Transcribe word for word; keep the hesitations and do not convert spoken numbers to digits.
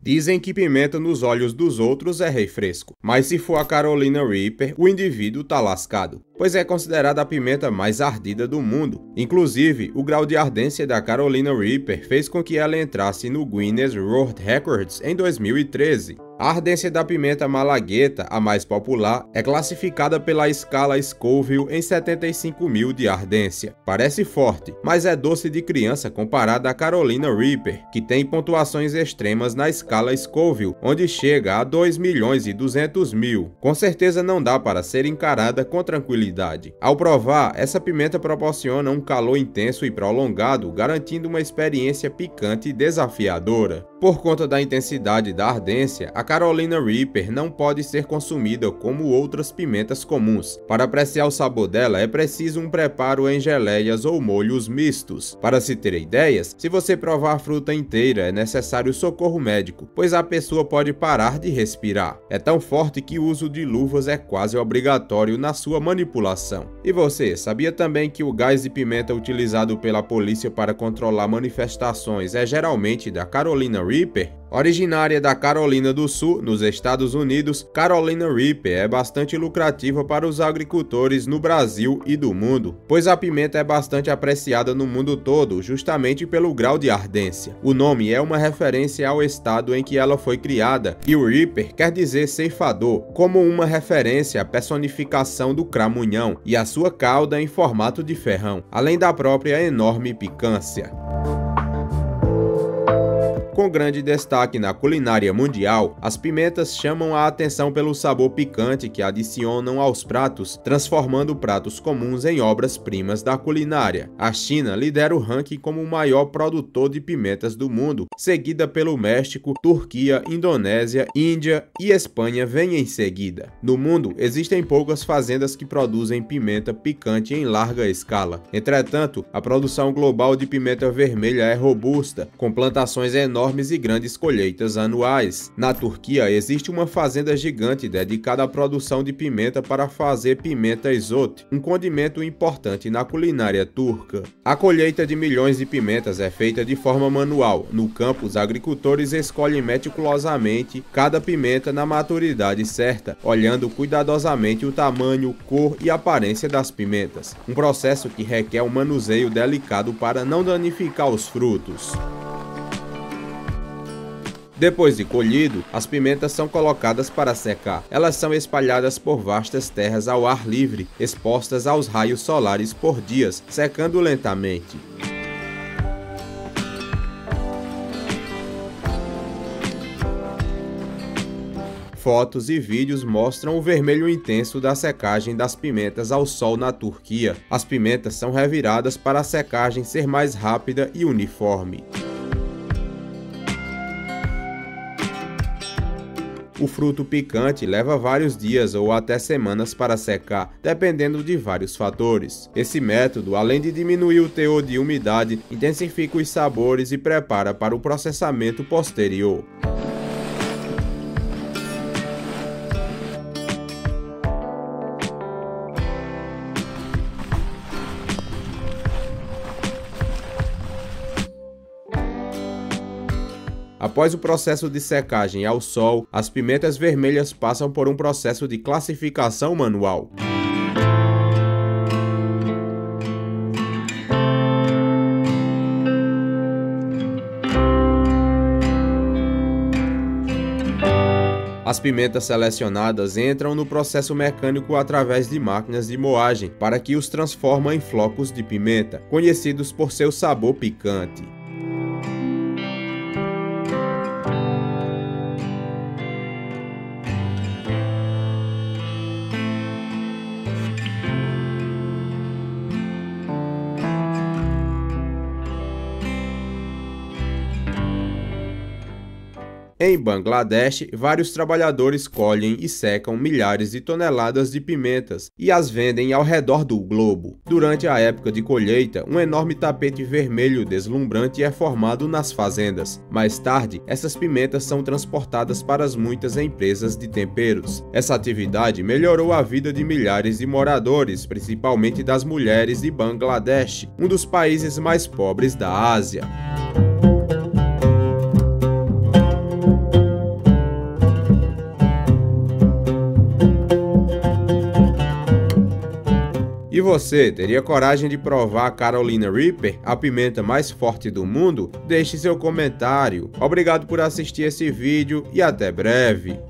Dizem que pimenta nos olhos dos outros é refresco, mas se for a Carolina Reaper, o indivíduo tá lascado, pois é considerada a pimenta mais ardida do mundo. Inclusive, o grau de ardência da Carolina Reaper fez com que ela entrasse no Guinness World Records em dois mil e treze. A ardência da pimenta malagueta, a mais popular, é classificada pela escala Scoville em setenta e cinco mil de ardência. Parece forte, mas é doce de criança comparada à Carolina Reaper, que tem pontuações extremas na escala Scoville, onde chega a dois milhões e duzentos mil. Com certeza não dá para ser encarada com tranquilidade. Ao provar, essa pimenta proporciona um calor intenso e prolongado, garantindo uma experiência picante e desafiadora. Por conta da intensidade da ardência, a Carolina Reaper não pode ser consumida como outras pimentas comuns. Para apreciar o sabor dela é preciso um preparo em geleias ou molhos mistos. Para se ter ideias, se você provar a fruta inteira é necessário socorro médico, pois a pessoa pode parar de respirar. É tão forte que o uso de luvas é quase obrigatório na sua manipulação. E você, sabia também que o gás de pimenta utilizado pela polícia para controlar manifestações é geralmente da Carolina Reaper? Originária da Carolina do Sul, nos Estados Unidos, Carolina Reaper é bastante lucrativa para os agricultores no Brasil e do mundo, pois a pimenta é bastante apreciada no mundo todo, justamente pelo grau de ardência. O nome é uma referência ao estado em que ela foi criada, e o Reaper quer dizer ceifador, como uma referência à personificação do cramunhão e a sua cauda em formato de ferrão, além da própria enorme picância. Com grande destaque na culinária mundial, as pimentas chamam a atenção pelo sabor picante que adicionam aos pratos, transformando pratos comuns em obras-primas da culinária. A China lidera o ranking como o maior produtor de pimentas do mundo, seguida pelo México, Turquia, Indonésia, Índia e Espanha vem em seguida. No mundo, existem poucas fazendas que produzem pimenta picante em larga escala. Entretanto, a produção global de pimenta vermelha é robusta, com plantações enormes e grandes colheitas anuais. Na Turquia existe uma fazenda gigante dedicada à produção de pimenta para fazer pimenta isot, um condimento importante na culinária turca. A colheita de milhões de pimentas é feita de forma manual. No campo, os agricultores escolhem meticulosamente cada pimenta na maturidade certa, olhando cuidadosamente o tamanho, cor e aparência das pimentas, um processo que requer um manuseio delicado para não danificar os frutos. Depois de colhido, as pimentas são colocadas para secar. Elas são espalhadas por vastas terras ao ar livre, expostas aos raios solares por dias, secando lentamente. Fotos e vídeos mostram o vermelho intenso da secagem das pimentas ao sol na Turquia. As pimentas são reviradas para a secagem ser mais rápida e uniforme. O fruto picante leva vários dias ou até semanas para secar, dependendo de vários fatores. Esse método, além de diminuir o teor de umidade, intensifica os sabores e prepara para o processamento posterior. Após o processo de secagem ao sol, as pimentas vermelhas passam por um processo de classificação manual. As pimentas selecionadas entram no processo mecânico através de máquinas de moagem, para que os transformem em flocos de pimenta, conhecidos por seu sabor picante. Em Bangladesh, vários trabalhadores colhem e secam milhares de toneladas de pimentas e as vendem ao redor do globo. Durante a época de colheita, um enorme tapete vermelho deslumbrante é formado nas fazendas. Mais tarde, essas pimentas são transportadas para as muitas empresas de temperos. Essa atividade melhorou a vida de milhares de moradores, principalmente das mulheres de Bangladesh, um dos países mais pobres da Ásia. E você, teria coragem de provar a Carolina Reaper, a pimenta mais forte do mundo? Deixe seu comentário. Obrigado por assistir esse vídeo e até breve.